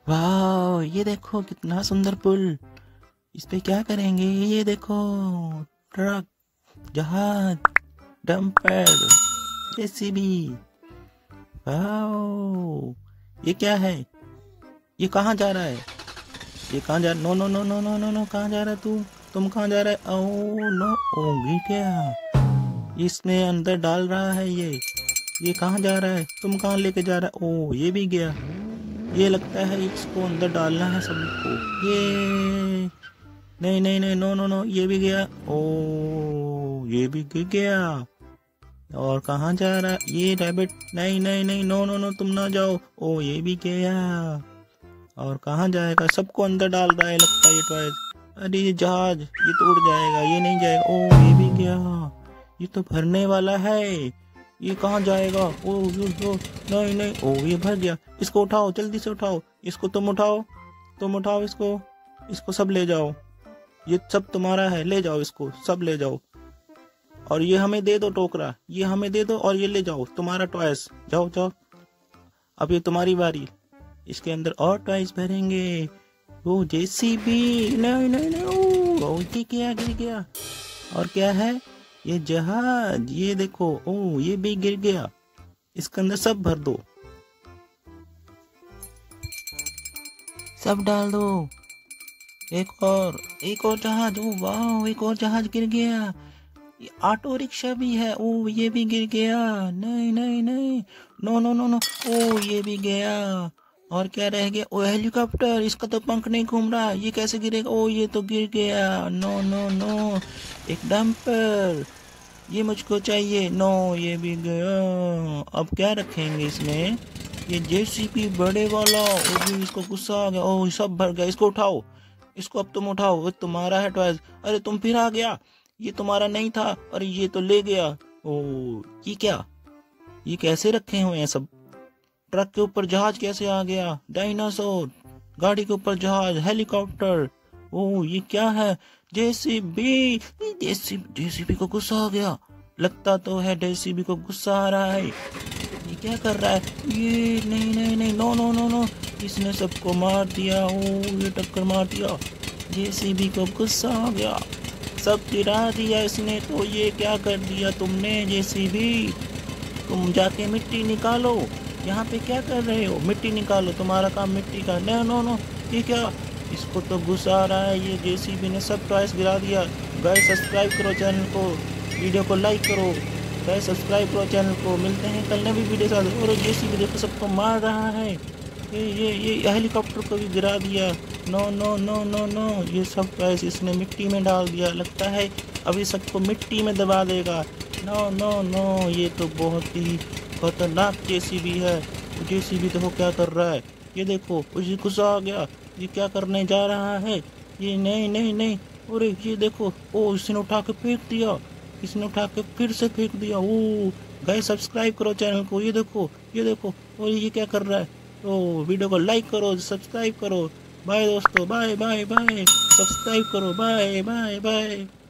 वाह, ये देखो कितना सुंदर पुल। इस पे क्या करेंगे? ये देखो, ट्रक, जहाज, डंपर, जेसीबी। वाह, ये क्या है? ये कहाँ जा रहा है? ये कहाँ जा रहा? No no no no no no no, कहाँ जा रहा है तू? तुम कहाँ जा रहा है? ओ नो, ओ गिर गया। इसमें अंदर डाल रहा है ये कहाँ जा रहा है? तुम कहाँ लेके जा रहा है? ओ ये भी गया। ये लगता है इसको अंदर डालना है सबको। ये नहीं नहीं नहीं, नो नो नो, ये भी गया। ओ ये भी गिर गया। और कहाँ जा रहा है ये रैबिट? नहीं नहीं नहीं, नो नो नो, तुम ना जाओ। ओ ये भी गया। और कहाँ जाएगा? सबको अंदर डाल रहा है लगता है ये टॉयज। अरे ये जहाज, ये तो उड़ जाएगा, ये नहीं जाएगा। ओ ये भी गया। ये तो भरने वाला है। ये कहाँ जाएगा? ओ नहीं नहीं, ओ ये भर गया। इसको उठाओ, जल्दी से उठाओ। इसको तुम उठाओ, तुम उठाओ इसको। इसको सब ले जाओ। ये सब तुम्हारा है, ले जाओ इसको, सब ले जाओ। और ये हमें दे दो टोकरा, ये हमें दे दो और ये ले जाओ, तुम्हारा टॉयस। जाओ जाओ, अब ये तुम्हारी बारी। इसके अंदर और टॉयस भरेंगे। वो जेसीबी, नहीं नहीं नहीं, ओ गिर गया, गिर गया। और क्या है? ये जहाज, ये देखो, ओ ये भी गिर गया। इसके अंदर सब भर दो, सब डाल दो। एक और जहाज। ओ वाह, एक और जहाज गिर गया। ये ऑटो रिक्शा भी है। ओ ये भी गिर गया। नहीं नहीं नहीं, नो नो नो नो, ओ ये भी गया। और क्या रह गया? ओ हेलीकॉप्टर, इसका तो पंख नहीं घूम रहा, ये कैसे गिरेगा? ओ ये तो गिर गया। नो नो नो, एक डंपर, ये मुझको चाहिए। नो ये भी गया। अब क्या रखेंगे इसमें? ये जेसीबी बड़े वाला। ओ भी, इसको गुस्सा आ गया। ओ सब भर गया, इसको उठाओ, इसको अब तुम उठाओ, वो तुम्हारा है टॉयज। अरे तुम फिर आ गया, ये तुम्हारा नहीं था। अरे ये तो ले गया। ओ ये क्या? ये कैसे रखे हुए हैं सब? ट्रक के ऊपर जहाज कैसे आ गया? डायनासोर, गाड़ी के ऊपर जहाज, हेलीकॉप्टर। ओ ये क्या है? जेसीबी। जेसीबी को गुस्सा आ गया, लगता तो है जेसीबी को गुस्सा आ रहा है। ये क्या कर रहा है? ये नहीं नहीं नहीं, नो नो नो नो, इसने सबको मार दिया। ओ ये टक्कर मार दिया। जेसीबी को गुस्सा आ गया, सब गिरा दिया इसने। तो ये क्या कर दिया तुमने जेसीबी? तुम जाके मिट्टी निकालो। यहाँ पे क्या कर रहे हो? मिट्टी निकालो, तुम्हारा काम मिट्टी का। नो नो नो, ये क्या? इसको तो गुस्सा आ रहा है, ये जेसीबी ने सब टॉयस गिरा दिया। गाइस सब्सक्राइब करो चैनल को, वीडियो को लाइक करो। गाइस सब्सक्राइब करो चैनल को। मिलते हैं कल नई वीडियो साथ। और जेसीबी देखो सबको मार रहा है। ये हेलीकॉप्टर को भी गिरा दिया। No no no no no, ये सब टॉयस इसने मिट्टी में डाल दिया, लगता है अभी सबको मिट्टी में दबा देगा। नो नो नो, ये तो बहुत ही खतरनाक जेसीबी है। जेसीबी देखो क्या कर रहा है, ये देखो, उसे गुस्सा आ गया। ये क्या करने जा रहा है? ये नहीं नहीं नहीं, अरे ये देखो, ओ इसने उठा के फेंक दिया, इसने उठा के फिर से फेंक दिया। ओ गाइस सब्सक्राइब करो चैनल को, ये देखो ये देखो। और ये क्या कर रहा है? ओ वीडियो को लाइक करो, सब्सक्राइब करो। बाय दोस्तों, बाय बाय बाय, सब्सक्राइब करो, बाय बाय बाय।